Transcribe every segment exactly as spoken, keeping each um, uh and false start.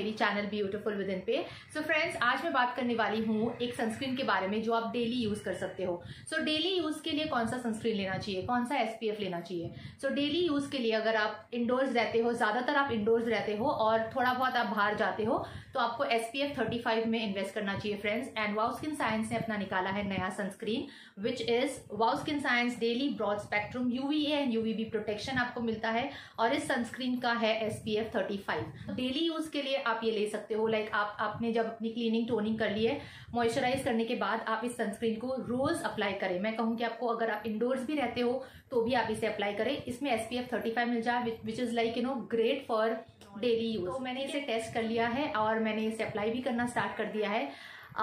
मेरी channel beautiful with in पे। So friends, आज मैं बात करने वाली हूँ एक सनस्क्रीन के बारे में जो आप डेली यूज कर सकते हो। सो so, डेली यूज के लिए कौन सा सनस्क्रीन लेना चाहिए, कौन सा एसपीएफ लेना चाहिए। सो so, डेली यूज के लिए अगर आप इंडोर्स रहते हो, ज्यादातर आप इंडोर्स रहते हो और थोड़ा बहुत आप बाहर जाते हो, तो आपको एसपीएफ थर्टी फाइव में इन्वेस्ट करना चाहिए friends. And wow skin science ने अपना निकाला है नया sunscreen which is wow skin science daily broad spectrum UVA and UVB protection आपको मिलता है और इस सनस्क्रीन का है SPF thirty five. Daily use के लिए आप ये ले सकते हो। लाइक आप आपने जब अपनी क्लीनिंग टोनिंग कर लिए, मॉइस्चराइज करने के बाद आप इस सनस्क्रीन को रोज अप्लाई करें। मैं कहूँ कि आपको अगर आप इंडोर्स भी रहते हो तो भी आप इसे अप्लाई करें। इसमें एसपीएफ थर्टी फाइव मिल जाए which is like you know great for daily use. तो मैंने इसे टेस्ट कर लिया है और मैंने इसे अप्लाई भी करना स्टार्ट कर दिया है।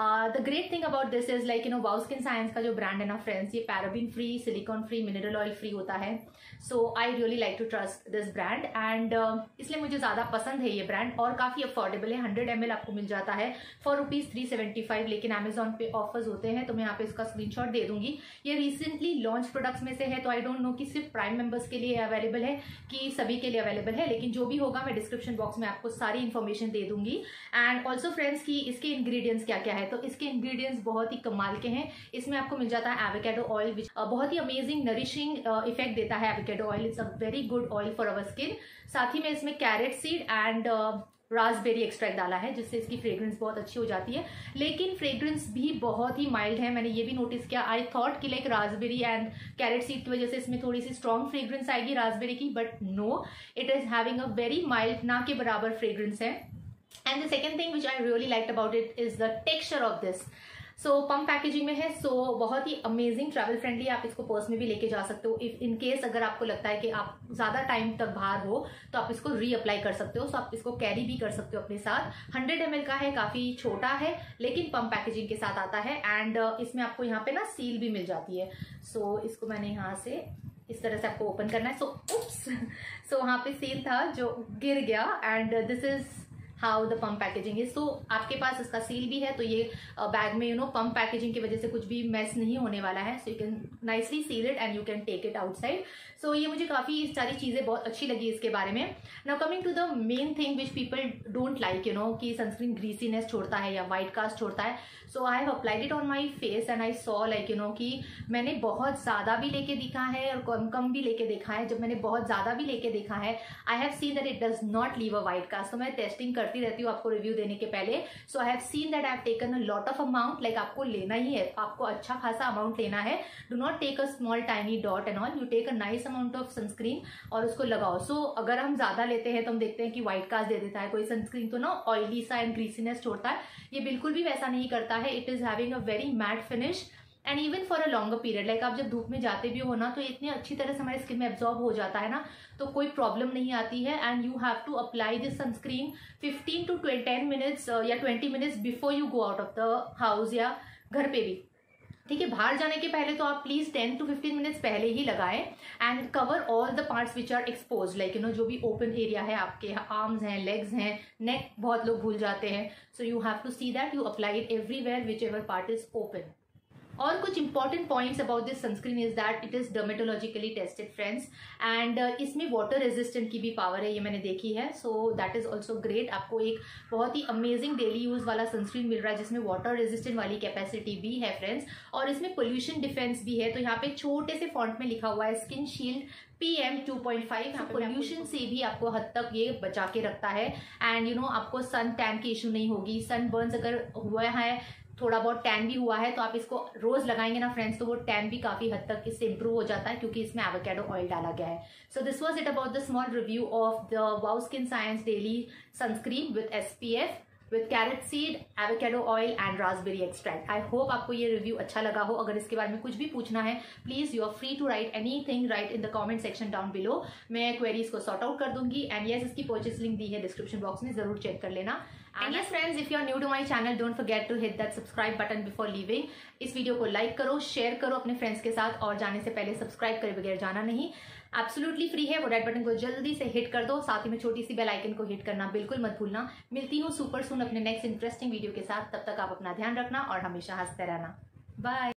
The great thing about this is like you know wow skin science का जो ब्रांड है ना फ्रेंड्स, ये paraben free, silicone free, mineral oil free होता है। So I really like to trust this brand and इसलिए मुझे ज्यादा पसंद है ये ब्रांड और काफी अफोर्डेबल है। हंड्रेड एम एल आपको मिल जाता है for rupees three seventy five, लेकिन अमेजॉन पे ऑफर्स होते हैं तो मैं यहाँ पे इसका स्क्रीनशॉट दे दूंगी। ये रिसेंटली लॉन्च प्रोडक्ट्स में से है तो आई डोंट नो कि सिर्फ प्राइम मेंबर्स के लिए अवेलेबल है कि सभी के लिए अवेलेबल है, लेकिन जो भी होगा मैं डिस्क्रिप्शन बॉक्स में आपको सारी इन्फॉर्मेशन दे दूंगी। एंड ऑल्सो फ्रेंड्स की इसके इंग्रेडिएंट्स क्या क्या है, तो इसके इंग्रेडिएंट्स बहुत ही कमाल के हैं। इसमें आपको मिल जाता है एवोकाडो ऑयल विच बहुत ही अमेजिंग नरिशिंग इफेक्ट देता है। Avocado oil is a very good oil for our skin. साथ ही में इसमें carrot seed and raspberry extract डाला है जिससे इसकी फ्रेग्रेंस बहुत अच्छी हो जाती है, लेकिन फ्रेग्रेंस भी बहुत ही माइल्ड है। मैंने ये भी नोटिस किया, आई थॉट कि like raspberry and carrot seed की वजह से इसमें थोड़ी सी स्ट्रॉन्ग फ्रेग्रेंस आएगी रास्पबेरी की, but no, it is having a very mild, ना के बराबर फ्रेग्रेंस है। And the second thing which I really liked about it is the texture of this. So pump packaging में है, सो so, बहुत ही अमेजिंग, ट्रैवल फ्रेंडली। आप इसको पर्स में भी लेके जा सकते हो। इफ इन केस अगर आपको लगता है कि आप ज्यादा टाइम तक बाहर हो तो आप इसको री अप्लाई कर सकते हो। सो so, आप इसको कैरी भी कर सकते हो अपने साथ। हंड्रेड एम एल का है, काफी छोटा है लेकिन पंप पैकेजिंग के साथ आता है। एंड uh, इसमें आपको यहाँ पे ना सील भी मिल जाती है। सो so, इसको मैंने यहाँ से इस तरह से आपको ओपन करना है। सो उप्स, सो वहां पे सील था जो गिर गया and this is how the pump packaging is. So आपके पास इसका सील भी है तो ये बैग में यू नो पंप पैकेजिंग की वजह से कुछ भी मेस नहीं होने वाला है। So you can nicely seal it and you can take it outside. So ये मुझे काफी सारी चीजें बहुत अच्छी लगी इसके बारे में। Now coming to the main thing which people don't like, you know कि सनस्क्रीन ग्रीसीनेस छोड़ता है या व्हाइट कास्ट छोड़ता है। So I have applied it on my face and I saw like you know कि मैंने बहुत ज्यादा भी लेके देखा है और कम कम भी लेके देखा है। जब मैंने बहुत ज्यादा भी लेके देखा है, I have seen that it does not leave a white cast. तो मैं टेस्टिंग करती रहती हूँ आपको रिव्यू देने के पहले। So I have seen that I have taken a lot of amount, like आपको लेना ही है, आपको अच्छा खासा अमाउंट लेना है। Do not take a small tiny dot and all, you take a nice amount of sunscreen और उसको लगाओ। सो so, अगर हम ज्यादा लेते हैं तो हम देखते हैं कि व्हाइट कास्ट दे देता है कोई सनस्क्रीन, तो ना ऑयली सा एंड ग्रीसीनेस छोड़ता है। ये बिल्कुल भी वैसा नहीं करता है। It is having a very matte finish and even for a longer period, like आप जब धूप में जाते भी हो ना तो इतनी अच्छी तरह से हमारे स्किन में एब्जॉर्ब हो जाता है ना, तो कोई प्रॉब्लम नहीं आती है। And you have to apply this sunscreen fifteen to ten minutes या twenty minutes before you go out of the house या घर पे भी, ठीक है। बाहर जाने के पहले तो आप please ten to fifteen minutes पहले ही लगाएं and cover all the parts which are exposed, like you know जो भी ओपन एरिया है, आपके आर्म्स हैं, लेग्स हैं, नेक बहुत लोग भूल जाते हैं। So you have to see that you apply it everywhere which ever part is open. और कुछ important points about this sunscreen is that it is dermatologically tested friends and इसमें वाटर रेजिस्टेंट की भी पावर है, ये मैंने देखी है। So that is also great. आपको एक बहुत ही अमेजिंग डेली यूज वाला सनस्क्रीन मिल रहा है जिसमें वाटर रेजिस्टेंट वाली कैपेसिटी भी है फ्रेंड्स, और इसमें पोल्यूशन डिफेंस भी है। तो यहाँ पे छोटे से फॉन्ट में लिखा हुआ है skin shield P M two point five. Pollution से भी आपको हद तक ये बचा के रखता है एंड यू नो आपको सन टैन की इशू नहीं होगी। सन बर्न्स अगर हुआ है, थोड़ा बहुत टैन भी हुआ है, तो आप इसको रोज लगाएंगे ना फ्रेंड्स तो वो टैन भी काफी हद तक इससे इंप्रूव हो जाता है क्योंकि इसमें एवोकाडो ऑयल डाला गया है। So this was it about the small review of the wow skin science daily sunscreen with SPF with carrot seed, avocado oil and raspberry extract. I hope आपको ये रिव्यू अच्छा लगा हो। अगर इसके बारे में कुछ भी पूछना है please you are free to write anything, write in the comment section down below. मैं क्वेरीज को सॉर्ट आउट कर दूंगी एंड यस इसकी परचेस लिंक दी है डिस्क्रिप्शन बॉक्स में, जरूर चेक कर लेना। And yes friends, if you are new to my channel, don't forget to hit that subscribe button before leaving. इस वीडियो को लाइक करो, शेयर करो अपने फ्रेंड्स के साथ और जाने से पहले सब्सक्राइब करे बगैर जाना नहीं। एब्सोल्युटली फ्री है, वो रेड बटन को जल्दी से हिट कर दो, साथ ही में छोटी सी बेल आइकन को हिट करना बिल्कुल मत भूलना। मिलती हूँ सुपर सून अपने नेक्स्ट इंटरेस्टिंग वीडियो के साथ, तब तक आप अपना ध्यान रखना और हमेशा हंसते रहना। बाय।